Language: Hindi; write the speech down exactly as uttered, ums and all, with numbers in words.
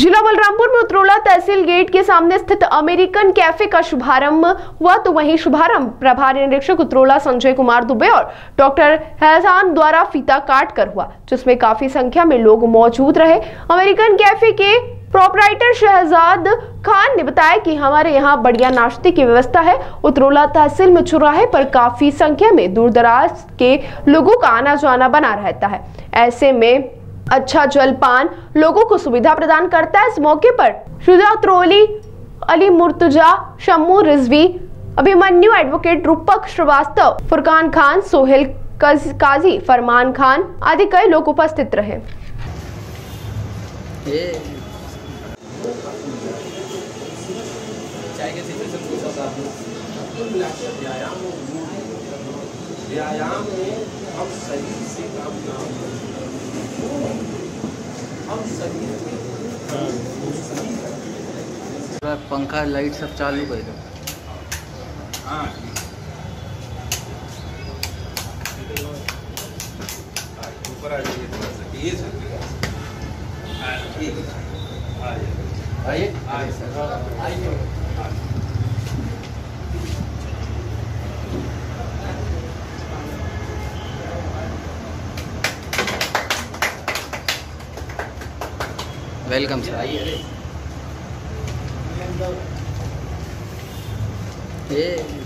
जिला बलरामपुर में उत्रोला तहसील गेट के सामने स्थित अमेरिकन कैफे का शुभारंभ हुआ, तो वहीं शुभारंभ प्रभारी निरीक्षक उत्रोला संजय कुमार दुबे और डॉक्टर हैसान द्वारा फीता काट कर हुआ, जिसमें काफी संख्या में लोग मौजूद रहे। अमेरिकन कैफे के प्रोपराइटर शहजाद खान ने बताया कि हमारे यहाँ बढ़िया नाश्ते की व्यवस्था है। उत्रोला तहसील में चौराहे पर काफी संख्या में दूर दराज के लोगों का आना जाना बना रहता है, ऐसे में अच्छा जलपान लोगों को सुविधा प्रदान करता है। इस मौके पर शुजा उत्रोली, अली मुर्तजा, शम्मू रिजवी, अभिमन्यु, एडवोकेट रूपक श्रीवास्तव, फुरकान खान, सोहेल काजी, फरमान खान आदि कई लोग उपस्थित रहे। व्यायाम में अब शरीर से काम हम शरीर में पंखा लाइट सब चालू कर दो। हाँ ऊपर आ जाइए थोड़ा सा, ये आइए आइए वेलकम सर। आइए। ये